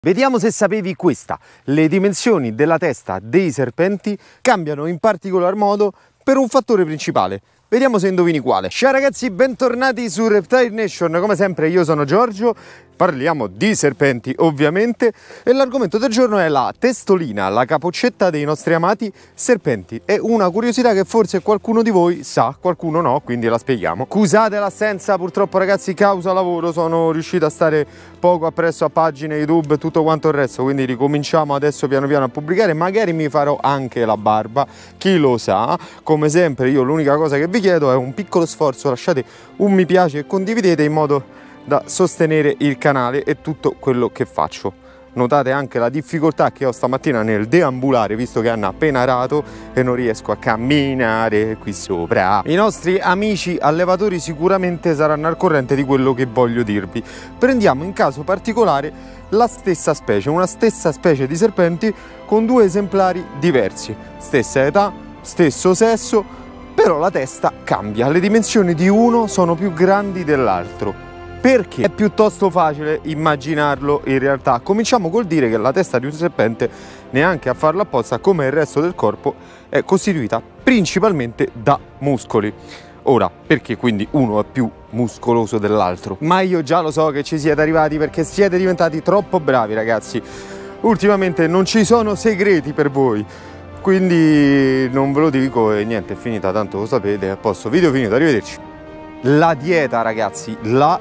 Vediamo se sapevi questa: le dimensioni della testa dei serpenti cambiano in particolar modo per un fattore principale. Vediamo se indovini quale. Ciao ragazzi, bentornati su Reptile Nation. Come sempre io sono Giorgio, parliamo di serpenti ovviamente e l'argomento del giorno è la testolina, la capoccetta dei nostri amati serpenti. È una curiosità che forse qualcuno di voi sa, qualcuno no, quindi la spieghiamo. Scusate l'assenza, purtroppo ragazzi, causa lavoro sono riuscito a stare poco appresso a pagine YouTube e tutto quanto il resto, quindi ricominciamo adesso piano piano a pubblicare. Magari mi farò anche la barba, chi lo sa. Come sempre io l'unica cosa che vi chiedo è un piccolo sforzo, lasciate un mi piace e condividete in modo da sostenere il canale e tutto quello che faccio. Notate anche la difficoltà che ho stamattina nel deambulare, visto che hanno appena arato e non riesco a camminare qui sopra. I nostri amici allevatori sicuramente saranno al corrente di quello che voglio dirvi. Prendiamo in caso particolare la stessa specie, una stessa specie di serpenti con due esemplari diversi, stessa età, stesso sesso, però la testa cambia, le dimensioni di uno sono più grandi dell'altro. Perché? È piuttosto facile immaginarlo in realtà. Cominciamo col dire che la testa di un serpente, neanche a farla apposta, come il resto del corpo, è costituita principalmente da muscoli. Ora, perché quindi uno è più muscoloso dell'altro? Ma io già lo so che ci siete arrivati perché siete diventati troppo bravi ragazzi. Ultimamente non ci sono segreti per voi, quindi non ve lo dico e niente, è finita, tanto lo sapete, a posto, video finito, arrivederci. La dieta ragazzi,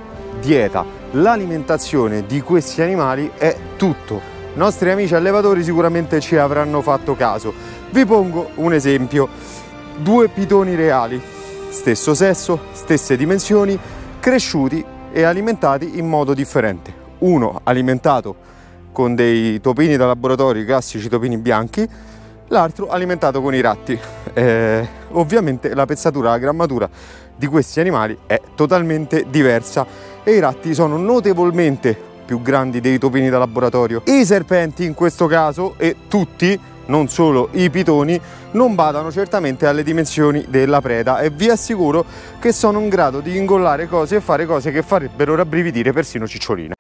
l'alimentazione di questi animali è tutto. I nostri amici allevatori sicuramente ci avranno fatto caso. Vi pongo un esempio: due pitoni reali, stesso sesso, stesse dimensioni, cresciuti e alimentati in modo differente. Uno alimentato con dei topini da laboratorio, i classici topini bianchi, l'altro alimentato con i ratti. Ovviamente la pezzatura, la grammatura di questi animali è totalmente diversa e i ratti sono notevolmente più grandi dei topini da laboratorio. I serpenti in questo caso, e tutti, non solo i pitoni, non badano certamente alle dimensioni della preda e vi assicuro che sono in grado di ingollare cose e fare cose che farebbero rabbrividire persino ciccioline.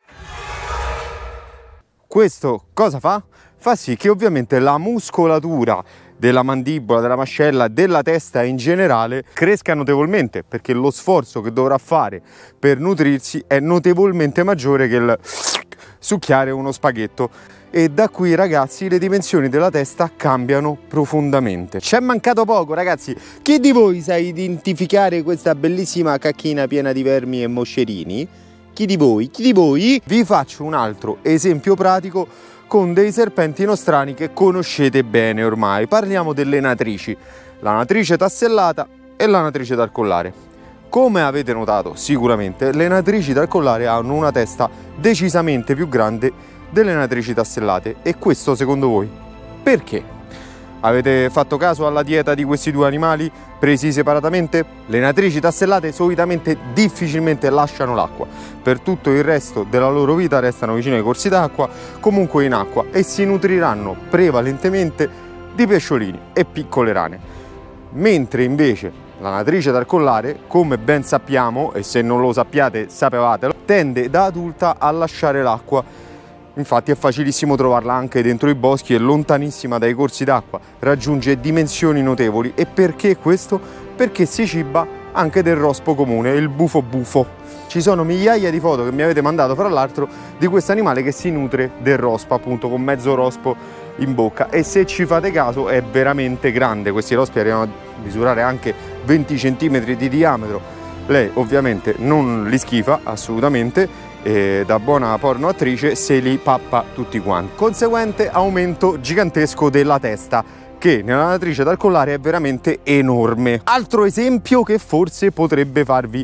Questo cosa fa? Fa sì che ovviamente la muscolatura della mandibola, della mascella, della testa in generale cresca notevolmente, perché lo sforzo che dovrà fare per nutrirsi è notevolmente maggiore che il succhiare uno spaghetto. E da qui ragazzi le dimensioni della testa cambiano profondamente. C'è mancato poco ragazzi. Chi di voi sa identificare questa bellissima cacchina piena di vermi e moscerini? Chi di voi? Chi di voi? Vi faccio un altro esempio pratico con dei serpenti nostrani che conoscete bene ormai. Parliamo delle natrici, la natrice tassellata e la natrice dal collare. Come avete notato sicuramente, le natrici dal collare hanno una testa decisamente più grande delle natrici tassellate. E questo secondo voi perché? Avete fatto caso alla dieta di questi due animali presi separatamente? Le natrici tassellate solitamente difficilmente lasciano l'acqua. Per tutto il resto della loro vita restano vicino ai corsi d'acqua, comunque in acqua, e si nutriranno prevalentemente di pesciolini e piccole rane. Mentre invece la natrice dal collare, come ben sappiamo, e se non lo sappiate sapevatelo, tende da adulta a lasciare l'acqua. Infatti è facilissimo trovarla anche dentro i boschi e lontanissima dai corsi d'acqua, raggiunge dimensioni notevoli. E perché questo? Perché si ciba anche del rospo comune, il bufo bufo. Ci sono migliaia di foto che mi avete mandato fra l'altro di questo animale che si nutre del rospo, appunto con mezzo rospo in bocca, e se ci fate caso è veramente grande. Questi rospi arrivano a misurare anche 20 cm di diametro. Lei ovviamente non li schifa assolutamente, e da buona porno attrice se li pappa tutti quanti. Conseguente aumento gigantesco della testa, che nella natrice dal collare è veramente enorme. Altro esempio che forse potrebbe farvi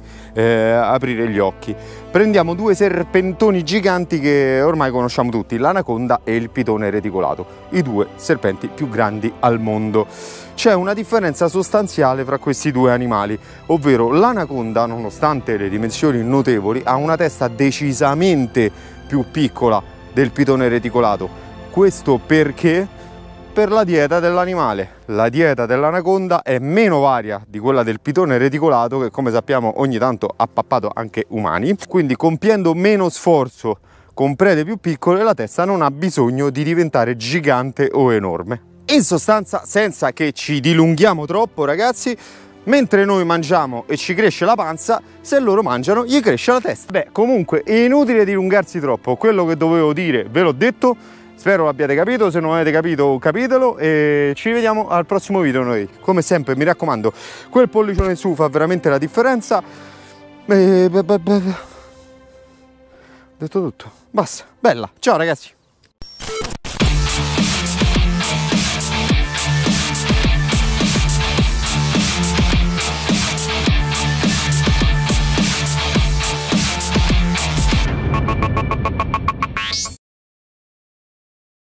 aprire gli occhi. Prendiamo due serpentoni giganti che ormai conosciamo tutti, l'anaconda e il pitone reticolato, i due serpenti più grandi al mondo. C'è una differenza sostanziale fra questi due animali, ovvero l'anaconda, nonostante le dimensioni notevoli, ha una testa decisamente più piccola del pitone reticolato. Questo perché? Per la dieta dell'animale. La dieta dell'anaconda è meno varia di quella del pitone reticolato, che come sappiamo ogni tanto ha pappato anche umani, quindi compiendo meno sforzo con prede più piccole la testa non ha bisogno di diventare gigante o enorme. In sostanza, senza che ci dilunghiamo troppo ragazzi, mentre noi mangiamo e ci cresce la panza, se loro mangiano gli cresce la testa. Beh, comunque è inutile dilungarsi troppo, quello che dovevo dire ve l'ho detto, spero l'abbiate capito, se non avete capito capitelo e ci vediamo al prossimo video noi. Come sempre mi raccomando, quel pollicione in su fa veramente la differenza. Ho detto tutto, basta, bella, ciao ragazzi!